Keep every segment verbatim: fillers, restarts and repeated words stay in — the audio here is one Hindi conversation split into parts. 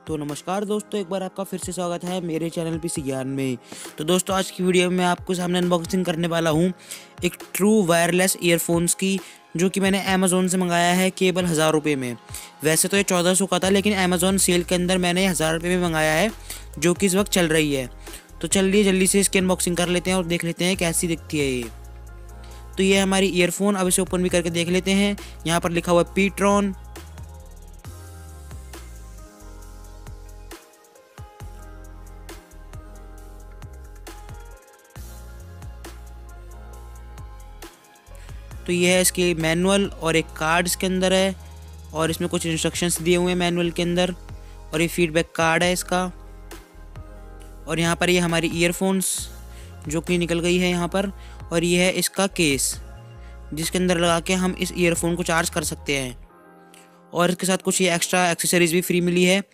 तो नमस्कार दोस्तों, एक बार आपका फिर से स्वागत है मेरे चैनल पीसी ज्ञान में। तो दोस्तों आज की वीडियो में आपको सामने अनबॉक्सिंग करने वाला हूं एक ट्रू वायरलेस ईयरफोन्स की, जो कि मैंने अमेज़ॉन से मंगाया है केवल हज़ार रुपये में। वैसे तो ये चौदह सौ का था, लेकिन अमेज़ॉन सेल के अंदर मैंने हज़ार रुपये में मंगाया है, जो कि इस वक्त चल रही है। तो चलिए जल्दी से इसकी अनबॉक्सिंग कर लेते हैं और देख लेते हैं कैसी दिखती है ये। तो ये हमारी ईयरफोन, अब इसे ओपन भी करके देख लेते हैं। यहाँ पर लिखा हुआ है पीट्रॉन। तो ये है इसके मैनुअल और एक कार्ड इसके अंदर है, और इसमें कुछ इंस्ट्रक्शंस दिए हुए हैं मैनुअल के अंदर, और ये फीडबैक कार्ड है इसका। और यहाँ पर ये हमारी ईयरफोन्स जो कि निकल गई है यहाँ पर, और ये है इसका केस जिसके अंदर लगा के हम इस ईयरफोन को चार्ज कर सकते हैं। और इसके साथ कुछ ये एक्स्ट्रा एक्सेसरीज भी फ्री मिली है।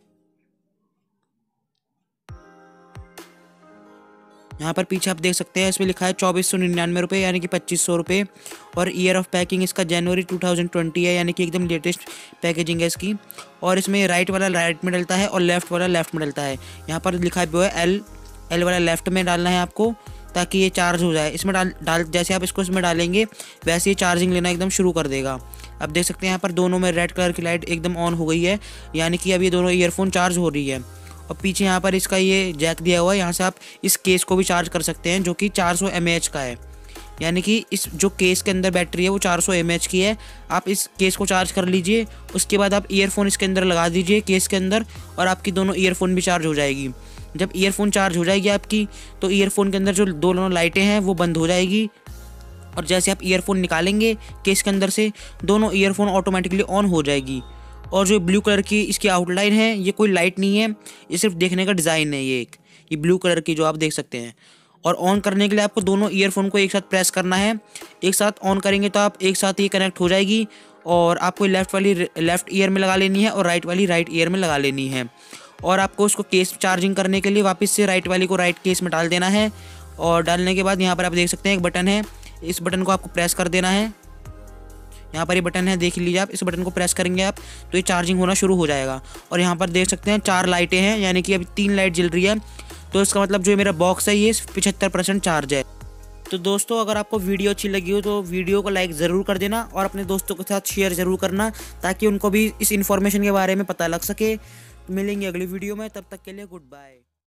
यहाँ पर पीछे आप देख सकते हैं, इसमें लिखा है चौबीस सौ निन्यानवे रुपये यानी कि पच्चीस सौ रुपये। और ईयर ऑफ पैकिंग इसका जनवरी टू थाउजेंड ट्वेंटी है, यानी कि एकदम लेटेस्ट पैकेजिंग है इसकी। और इसमें राइट वाला राइट में डलता है और लेफ़्ट वाला लेफ़्ट में डलता है। यहाँ पर लिखा है एल एल वाला लेफ़्ट में डालना है आपको, ताकि ये चार्ज हो जाए। इसमें डाल डाल जैसे आप इसको इसमें डालेंगे वैसे ही चार्जिंग लेना एकदम शुरू कर देगा। अब देख सकते हैं यहाँ पर दोनों में रेड कलर की लाइट एकदम ऑन हो गई है, यानी कि अब ये दोनों ईयरफोन चार्ज हो रही है। और पीछे यहाँ पर इसका ये जैक दिया हुआ है, यहाँ से आप इस केस को भी चार्ज कर सकते हैं, जो कि चार सौ एम ए एच का है। यानी कि इस जो केस के अंदर बैटरी है वो चार सौ एम ए एच की है। आप इस केस को चार्ज कर लीजिए, उसके बाद आप ईयरफोन इसके अंदर लगा दीजिए केस के अंदर, और आपकी दोनों ईयरफोन भी चार्ज हो जाएगी। जब ईयरफोन चार्ज हो जाएगी आपकी, तो ईयरफोन के अंदर जो दोनों लाइटें हैं वो बंद हो जाएगी। और जैसे आप ईयरफोन निकालेंगे केस के अंदर से, दोनों ईयरफोन ऑटोमेटिकली ऑन हो जाएगी। और जो ब्लू कलर की इसकी आउटलाइन है, ये कोई लाइट नहीं है, ये सिर्फ देखने का डिज़ाइन है। ये एक ये ब्लू कलर की जो आप देख सकते हैं। और ऑन करने के लिए आपको दोनों ईयरफोन को एक साथ प्रेस करना है। एक साथ ऑन करेंगे तो आप एक साथ ही कनेक्ट हो जाएगी, और आपको लेफ़्ट वाली लेफ़्ट ईयर में लगा लेनी है और राइट वाली राइट ईयर में लगा लेनी है। और आपको उसको केस चार्जिंग करने के लिए वापस से राइट वाली को राइट केस में डाल देना है। और डालने के बाद यहाँ पर आप देख सकते हैं एक बटन है, इस बटन को आपको प्रेस कर देना है। यहाँ पर ये बटन है, देख लीजिए आप, इस बटन को प्रेस करेंगे आप तो ये चार्जिंग होना शुरू हो जाएगा। और यहाँ पर देख सकते हैं चार लाइटें हैं, यानी कि अभी तीन लाइट जल रही है। तो इसका मतलब जो मेरा बॉक्स है ये पचहत्तर परसेंट चार्ज है। तो दोस्तों अगर आपको वीडियो अच्छी लगी हो तो वीडियो को लाइक ज़रूर कर देना, और अपने दोस्तों के साथ शेयर ज़रूर करना, ताकि उनको भी इस इन्फॉर्मेशन के बारे में पता लग सके। मिलेंगे अगली वीडियो में, तब तक के लिए गुड बाय।